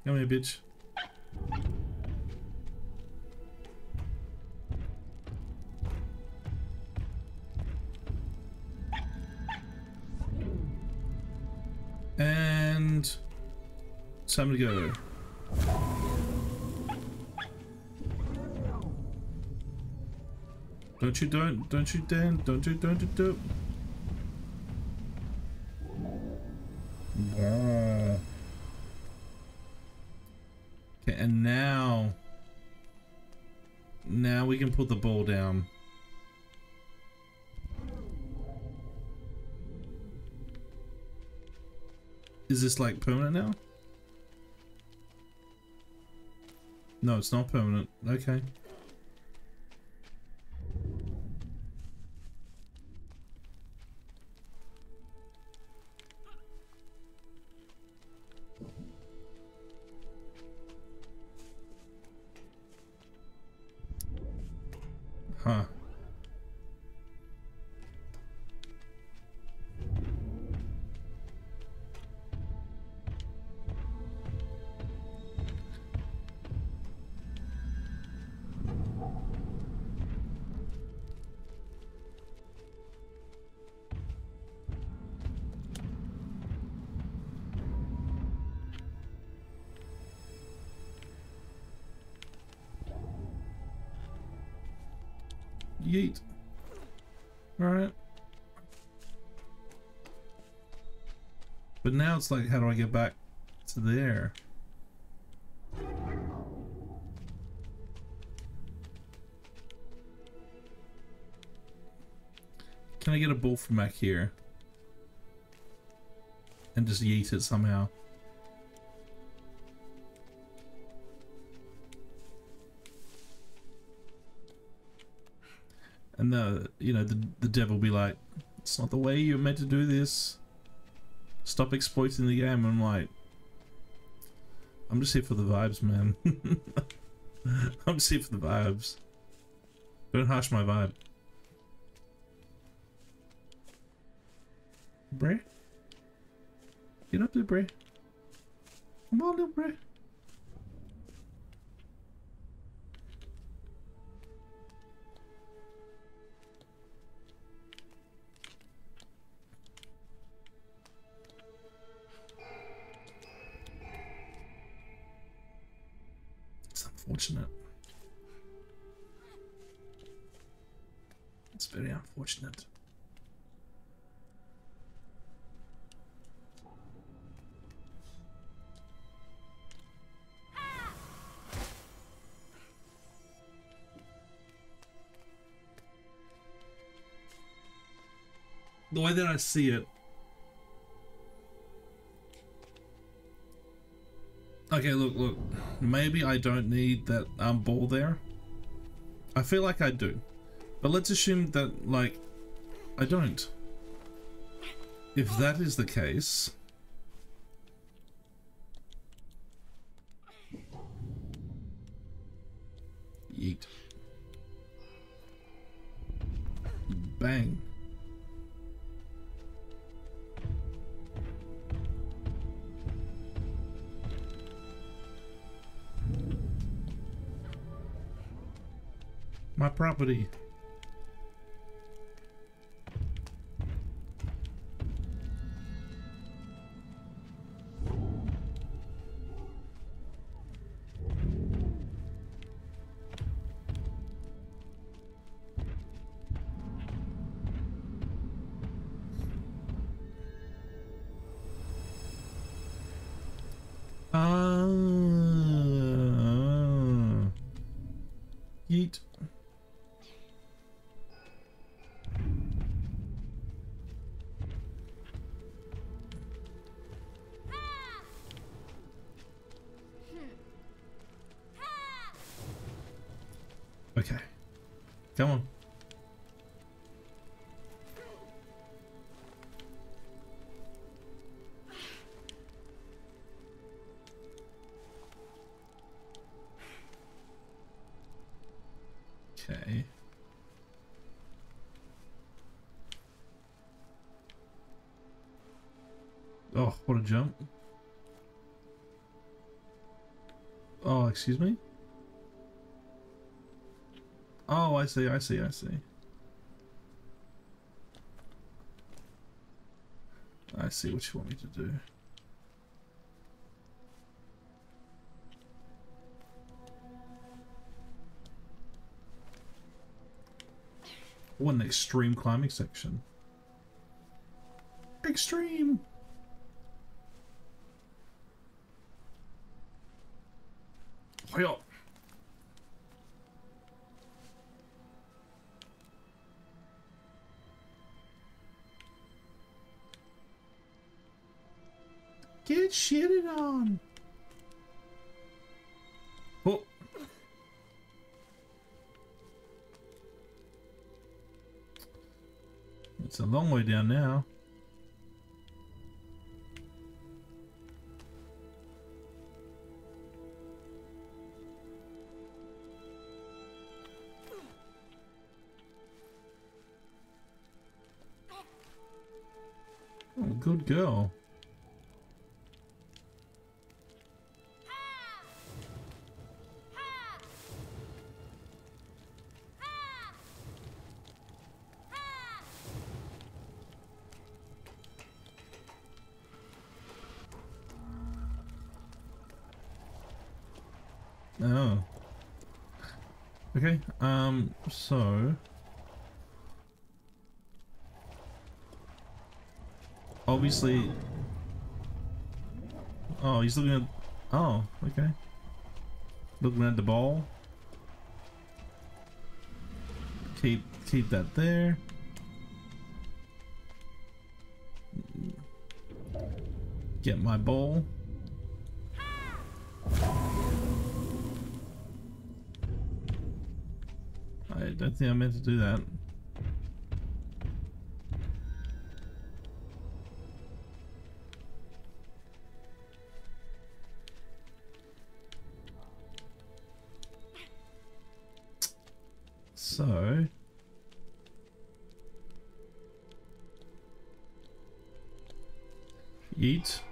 Come here, bitch. And time to go. Don't you Dan, don't you. Okay, and now we can put the ball down. Is this like permanent now? No, it's not permanent. Okay. Huh. Yeet. Alright. But now it's like, how do I get back to there? Can I get a ball from back here? And just yeet it somehow? And the devil will be like, it's not the way you're meant to do this. Stop exploiting the game. I'm like, I'm just here for the vibes, man. I'm just here for the vibes. Don't harsh my vibe. Bray? Get up there, Bray. Come on, little Bray. Unfortunate. It's very unfortunate. The way that I see it. Okay, look. Maybe I don't need that ball there. I feel like I do. But let's assume that, like, I don't. If that is the case... Yeet. Bang. My property. Yeet. Okay. Come on. Okay. Oh, what a jump. Oh, excuse me? Oh, I see, I see, I see. I see what you want me to do. What an extreme climbing section. Extreme! Hiya! Get shitted on! Oh! It's a long way down now. Oh, good girl. Oh. Okay, so... Obviously... Oh, he's looking at... Oh, okay. Looking at the ball. Keep that there. Get my ball. I don't think I meant to do that. So... Eat.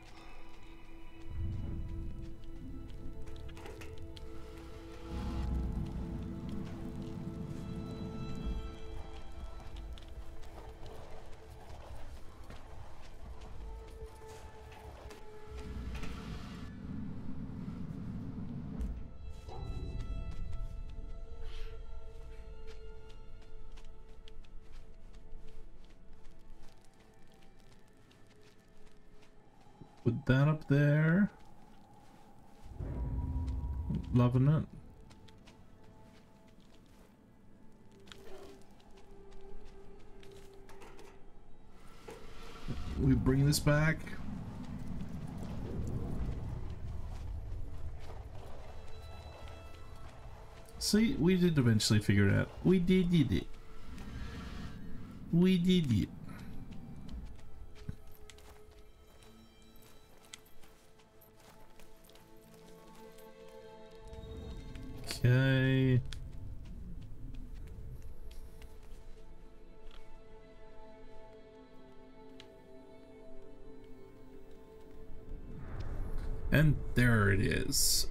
Put that up there. Loving it. We bring this back. See, we did eventually figure it out. We did it. We did it. Okay. And there it is.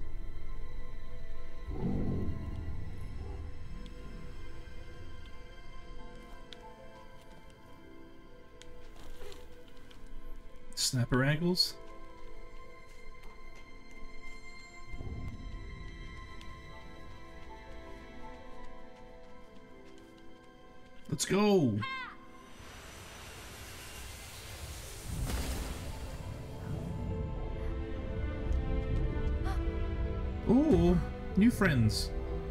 Snapper ankles. Let's go. Ooh, new friends.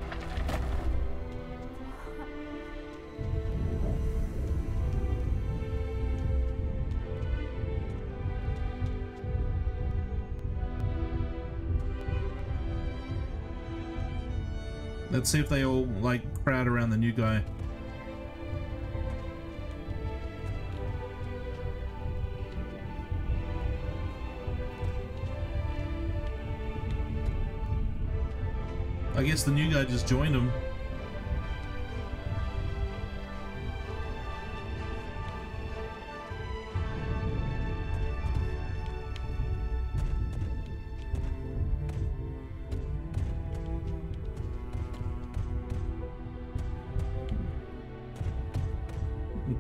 Let's see if they all like crowd around the new guy. I guess the new guy just joined him.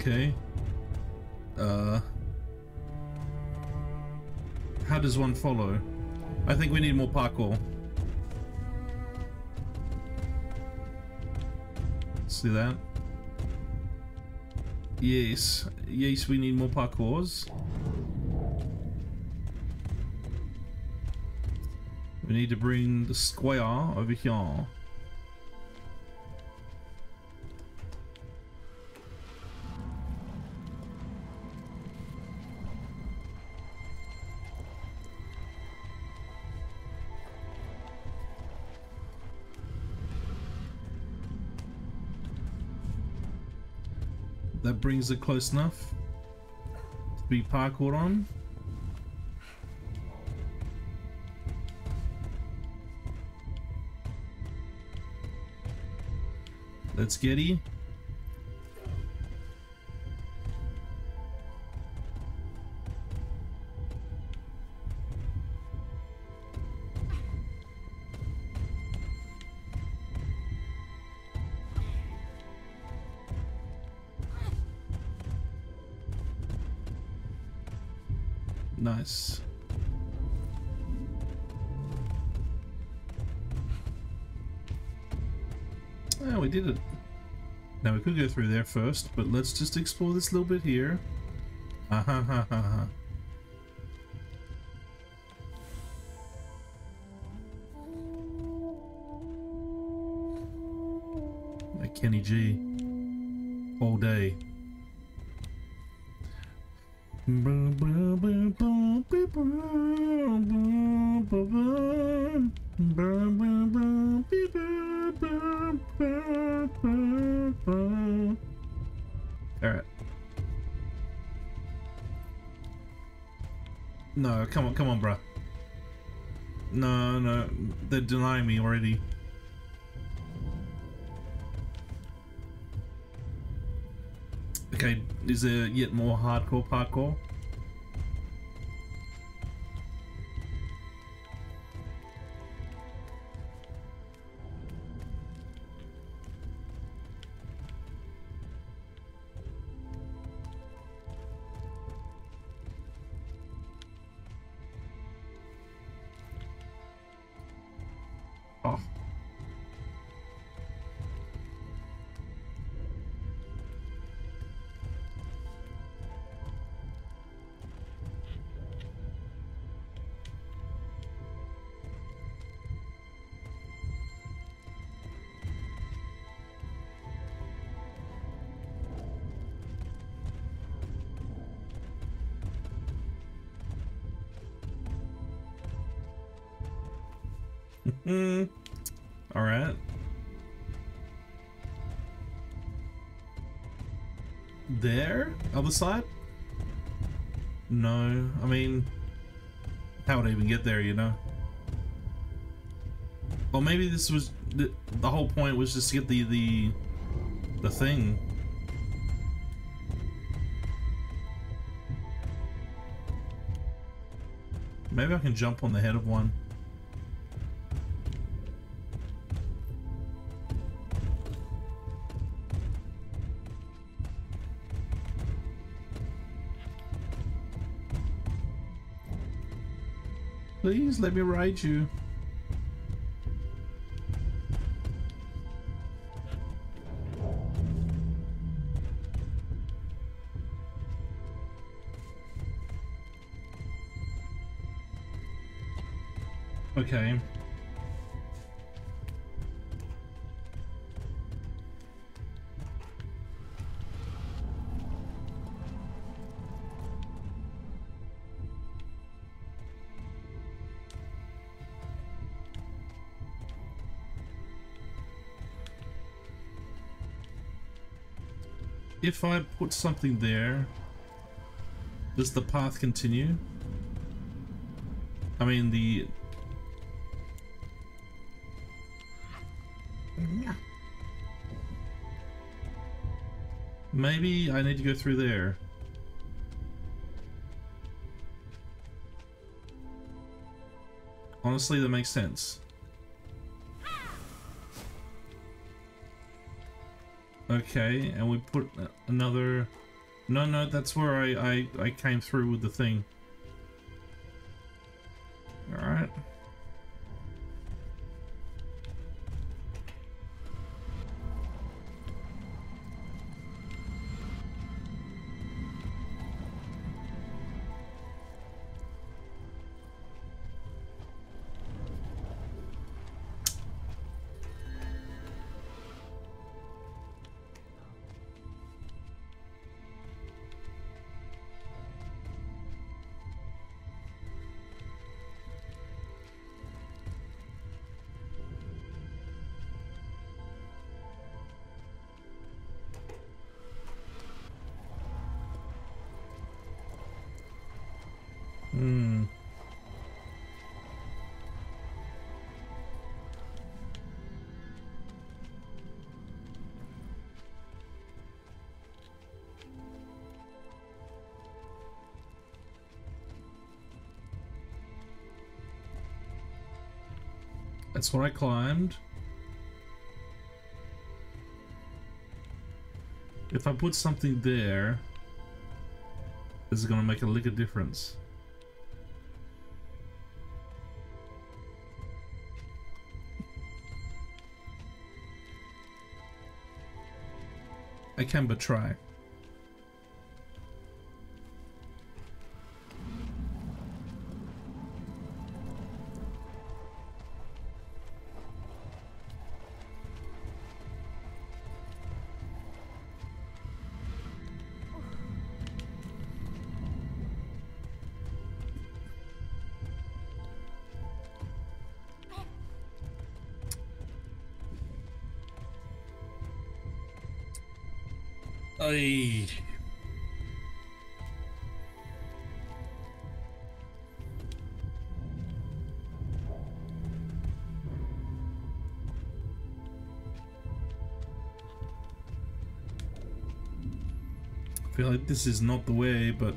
Okay. How does one follow? I think we need more parkour. See that? Yes. Yes, we need more parkours. We need to bring the square over here. That brings it close enough to be parkoured on. Let's getty. Nice. Oh, we did it. Now we could go through there first, but let's just explore this little bit here. Ha ha ha. Like Kenny G. All day. Alright. No, come on, bruh. No, they're denying me already. Okay, is there yet more hardcore parkour? Oh. All right. There? Other side? No, I mean, how would I even get there, you know? Or maybe this was the whole point was just to get the thing. Maybe I can jump on the head of one. Please let me ride you. Okay. If I put something there, does the path continue? I mean, the... Maybe I need to go through there. Honestly, that makes sense. Okay, and we put another No, no, that's where I came through with the thing. Alright. Hmm. That's what I climbed. If I put something there, is it gonna make a lick of difference? I can but try. Ay. I feel like this is not the way, but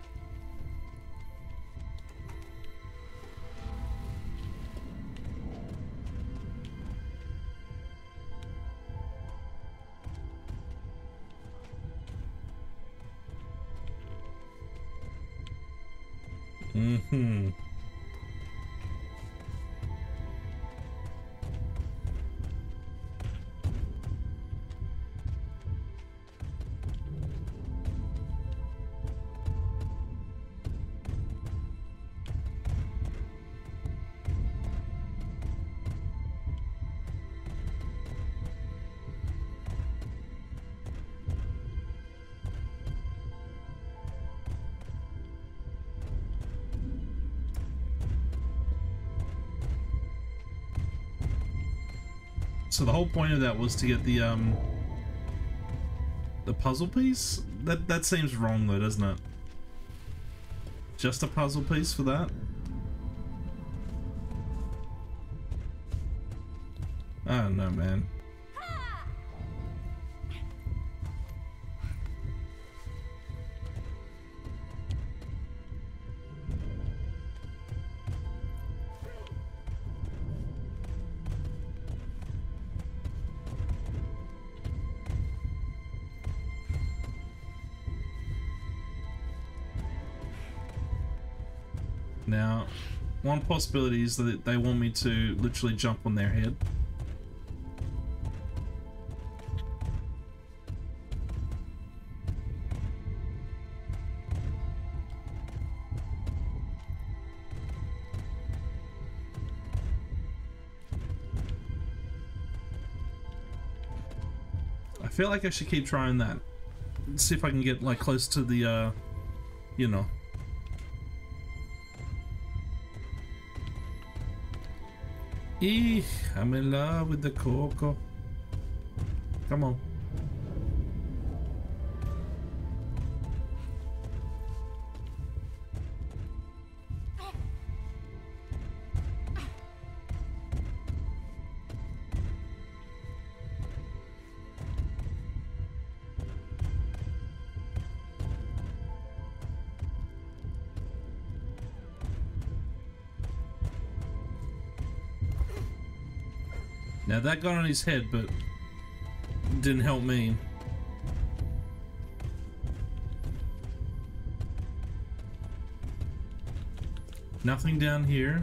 so the whole point of that was to get the puzzle piece? That seems wrong though, doesn't it? Just a puzzle piece for that? I don't know, man. Now, one possibility is that they want me to literally jump on their head. I feel like I should keep trying that. See if I can get like close to the, you know. I'm in love with the cocoa. Come on. Now that got on his head, but didn't help me. Nothing down here.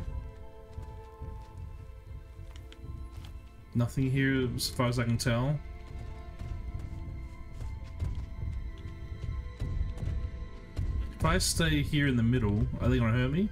Nothing here as far as I can tell. If I stay here in the middle, are they gonna hurt me?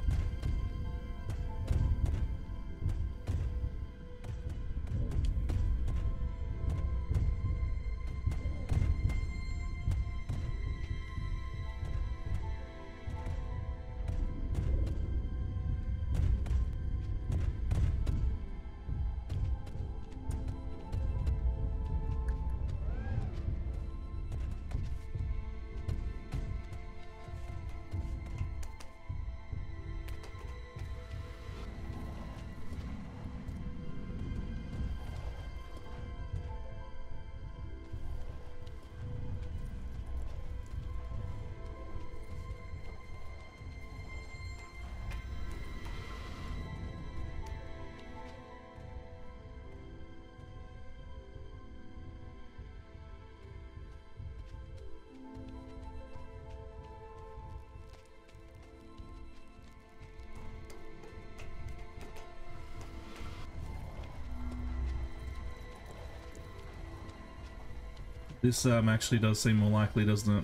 This actually does seem more likely, doesn't it?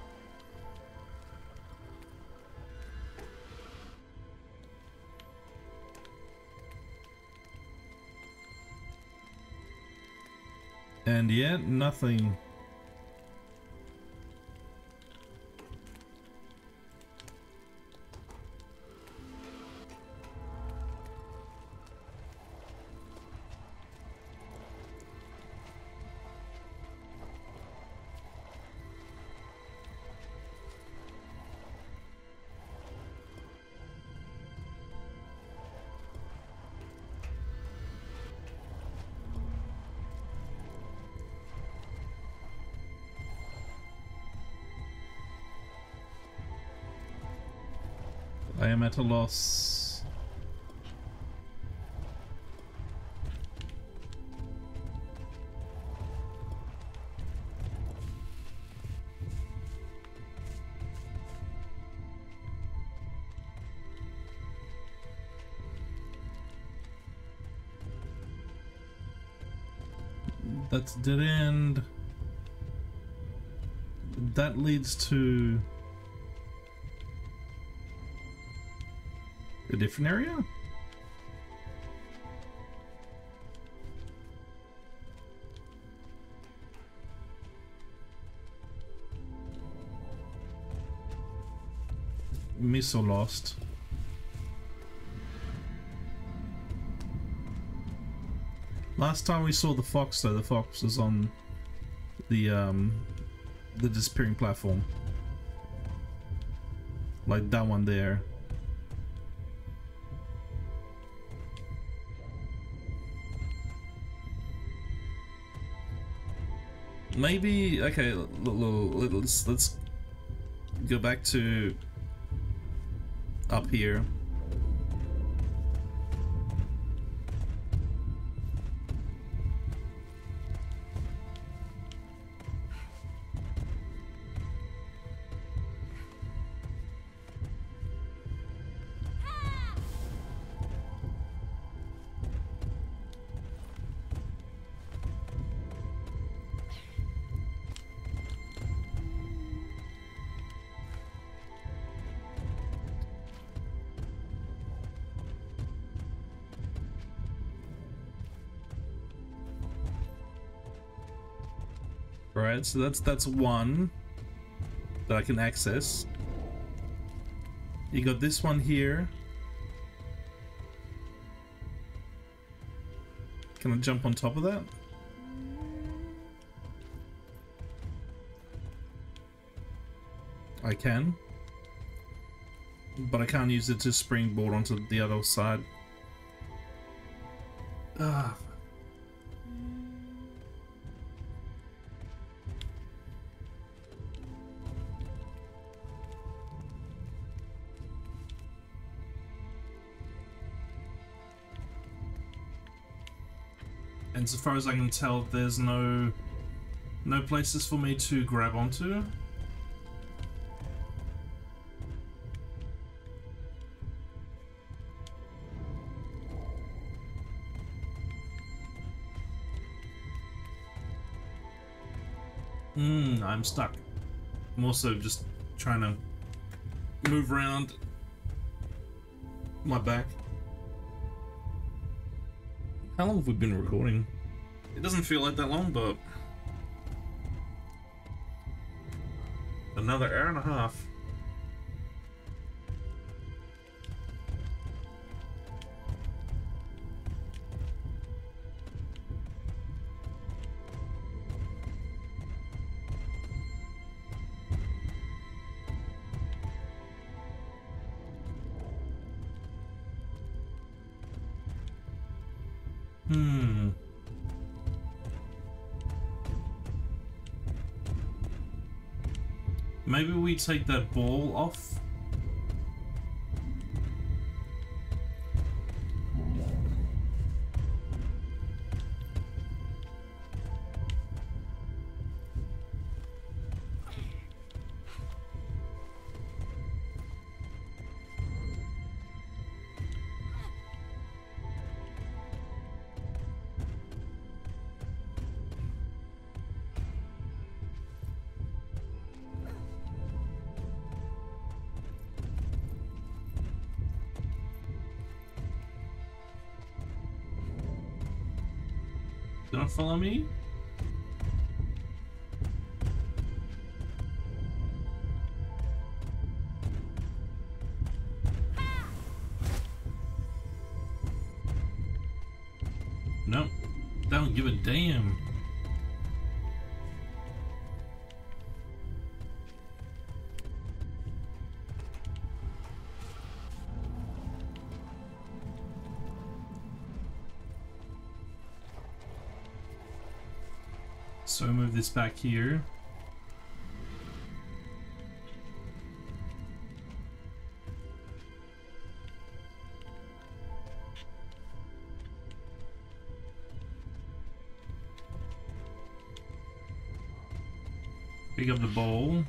And yet, nothing. I am at a loss. That's dead end. That leads to a different area? Miss or lost? Last time we saw the fox though, the fox was on the disappearing platform. Like that one there. Maybe, okay, let's go back to up here. Alright, so that's one that I can access. You got this one here. Can I jump on top of that? I can. But I can't use it to springboard onto the other side. Ah. And so far as I can tell, there's no places for me to grab onto. I'm stuck. I'm also just trying to move around my back. How long have we been recording? It doesn't feel like that long, but another hour and a half. Maybe we take that ball off. Don't follow me? Nope. Don't give a damn. So move this back here. Pick up the bowl.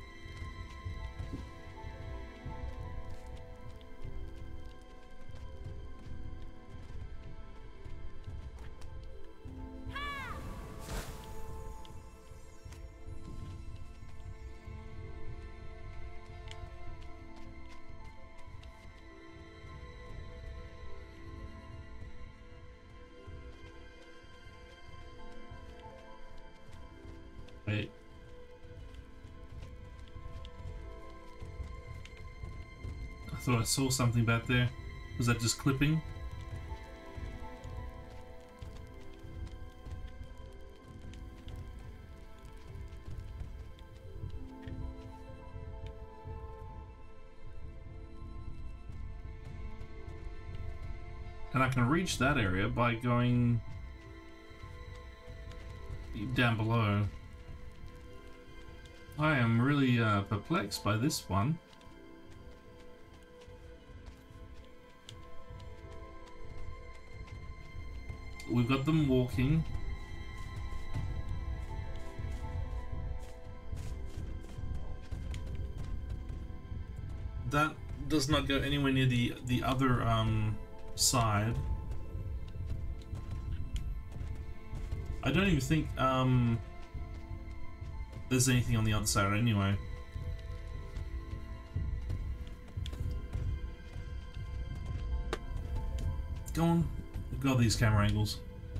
Wait. I thought I saw something back there. Was that just clipping? And I can reach that area by going down below. I am really perplexed by this one. We've got them walking. That does not go anywhere near the other side. I don't even think there's anything on the other side anyway. Go on. We've got these camera angles.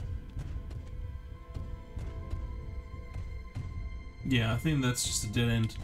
Yeah, I think that's just a dead end.